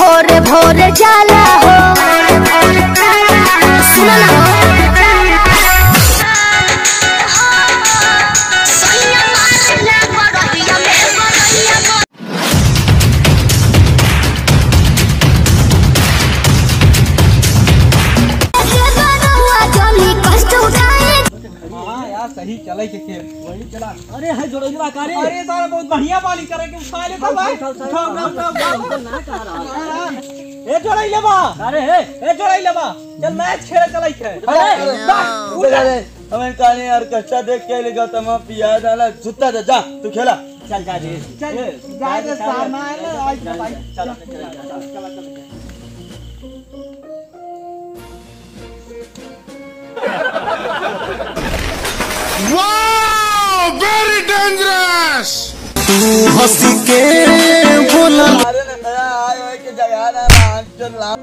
भोरे भोरे जाला हो। सुना ना सही चले के खेल वही चला। अरे है जोड़ोजवा करे। अरे सारा बहुत बढ़िया बालिंग करे के उठा ले तो भाई उठाओ ना कह रहा ए जोड़ाई लेबा। अरे ए जोड़ाई लेबा चल मैच खेले चलाई के। अरे हमें काले यार कच्चा देख के लेगा तमा पिया डाला जूता दे जा तू खेला चल जा रे चल जा रे सामान आज भाई चल चल Wow, very dangerous. तू हंस के बोला अरे ना नया आयो है कि जगह ना चल ला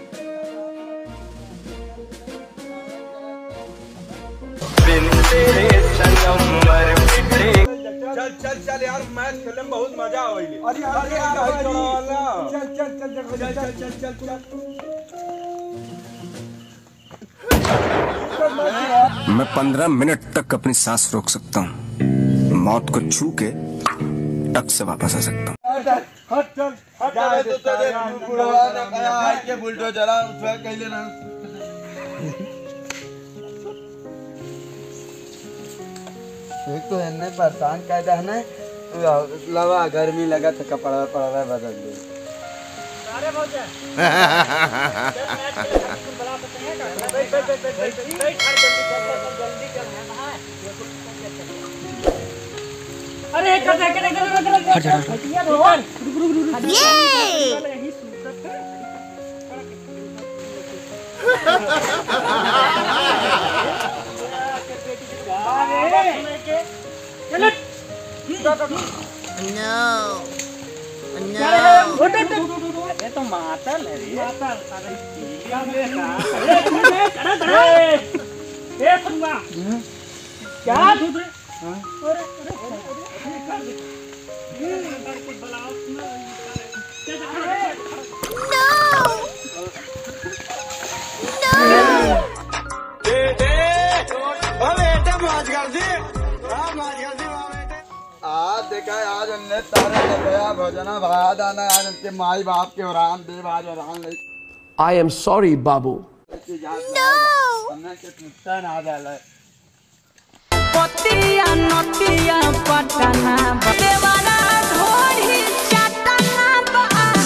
बिन तेरे संगम मर मिटे। चल चल चल यार मैच खेलने में बहुत मजा आवेली। अरे चल चल चल चल चल चल चल मैं 15 मिनट तक अपनी सांस रोक सकता हूँ, मौत को छू के टक से वापस आ सकता हूँ। हट चल हट जा तो तेरे बुढ़वा ने कहा है कि बुलडोजर उठवा के ले ना। एक तो इन्हें परेशान कर दे ना लवा गर्मी लगा तो कपड़ा पड़ा बदल दे। अरे भौजा अरे ये तो मातल है रे मातल। अरे क्या दूध रे आज देखा आज हमने तारे लगाया भजना भाया दाना आज उनके माई बाप के वरान देव आज वरान ले। I am sorry, Babu. हमने के नुकसान आ जाला। पतिया नतिया पटना देवाना ढोरी चटना बा।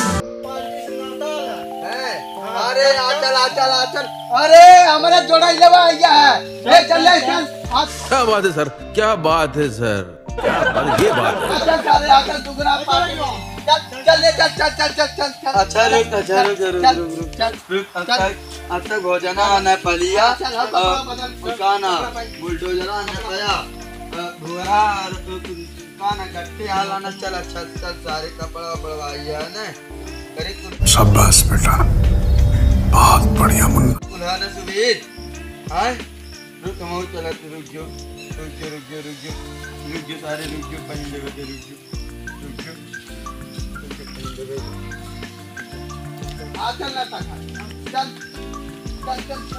अरे आचल अरे हमारा जोड़ा लेवा आया है। ले चल ले चल क्या बात है सर, क्या बात है सर, क्या बात ये बात है। चल आचल दुगना पार चल ले चल चल चल चल चल अच्छा रुक अब तक भोजना आना पलिया दुकाना बुलडोजर आना पया भुआ दुकाना गट्टे हालाना चल चल चल सारे कपड़ा पड़वाइया ने करे तू। शाबाश बेटा, बहुत बढ़िया मुन्ना। बुलाना सुबीर हाय रुक हम चला तू रुक जो सारे रुक जो पहन ले बेटे रुक जो आ चल ना चल चल चल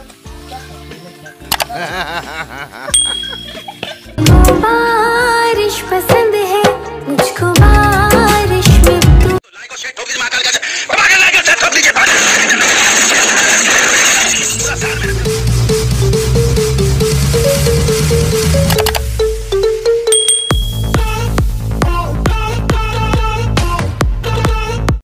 बारिश पसंद है मुझको बारिश में तू लाइक और शेयर ठोक दीजिए महाकाल का, महाकाल लाइक और शेयर ठोक दीजिए।